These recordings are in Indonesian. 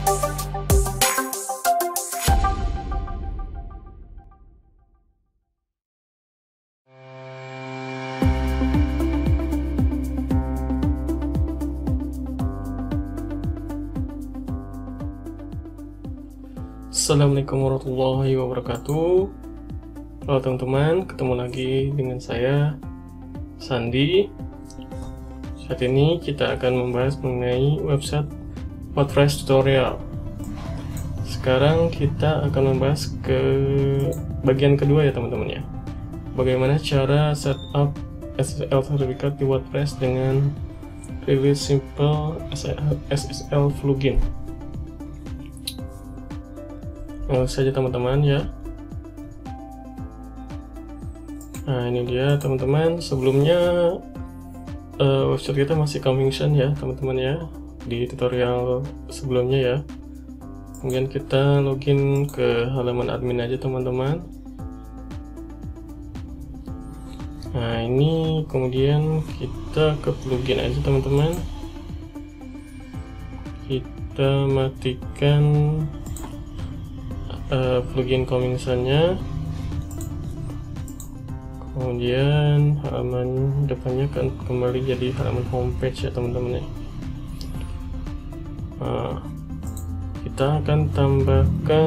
Assalamualaikum warahmatullahi wabarakatuh. Halo teman-teman, ketemu lagi dengan saya Sandi. Saat ini kita akan membahas mengenai website WordPress tutorial. Sekarang kita akan membahas ke bagian kedua ya teman-teman ya. Bagaimana cara setup SSL sertifikat di WordPress dengan Really Simple SSL plugin. Langsung saja teman-teman ya. Nah ini dia teman-teman, sebelumnya website kita masih coming soon ya teman-teman ya, di tutorial sebelumnya ya. Kemudian kita login ke halaman admin aja teman-teman. Nah ini kemudian kita ke plugin aja teman-teman. Kita matikan plugin coming soon-nya. Kemudian halaman depannya akan kembali jadi halaman homepage ya teman-teman ya. Nah, kita akan tambahkan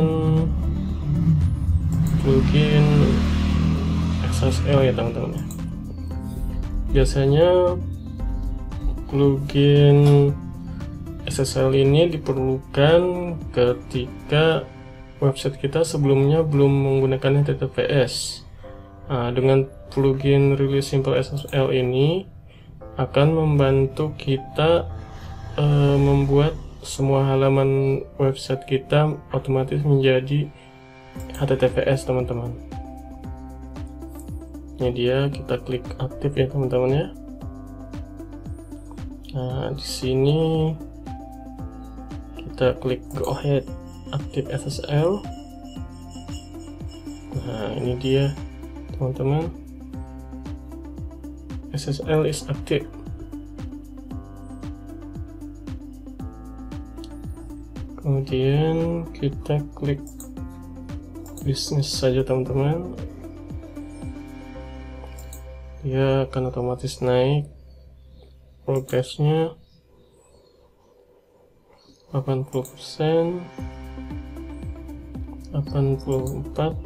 plugin SSL ya teman-teman ya. Biasanya plugin SSL ini diperlukan ketika website kita sebelumnya belum menggunakan HTTPS. Nah, dengan plugin Really Simple SSL ini akan membantu kita membuat semua halaman website kita otomatis menjadi HTTPS teman-teman. Ini dia, kita klik aktif ya teman-teman ya. Nah di sini kita klik go ahead aktif SSL. Nah ini dia teman-teman, SSL is active. Kemudian kita klik bisnis saja teman-teman, dia akan otomatis naik progresnya 80%, 84,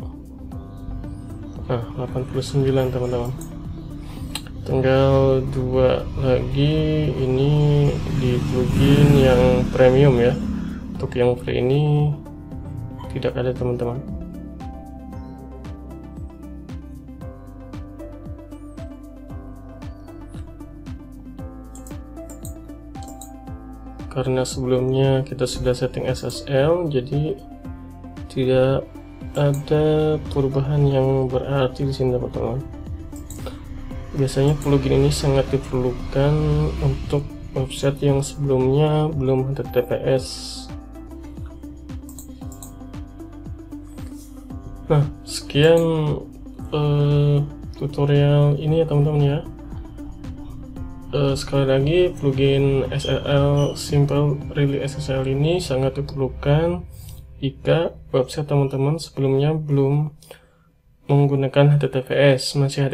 89 teman-teman. Tinggal 2 lagi ini di plugin yang premium ya. Untuk yang free ini tidak ada teman-teman. Karena sebelumnya kita sudah setting SSL, jadi tidak ada perubahan yang berarti di sini teman-teman. Biasanya plugin ini sangat diperlukan untuk website yang sebelumnya belum HTTPS. Nah sekian tutorial ini ya teman-teman ya. Sekali lagi, plugin SSL Simple Really SSL ini sangat diperlukan jika website teman-teman sebelumnya belum menggunakan HTTPS, masih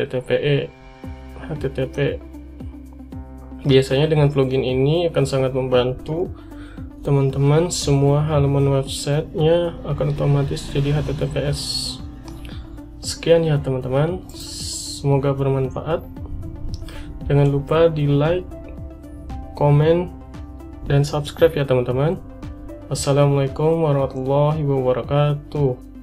HTTP. Biasanya dengan plugin ini akan sangat membantu teman-teman, semua halaman websitenya akan otomatis jadi HTTPS. Sekian ya teman-teman, semoga bermanfaat. Jangan lupa di like, komen, dan subscribe ya teman-teman. Assalamualaikum warahmatullahi wabarakatuh.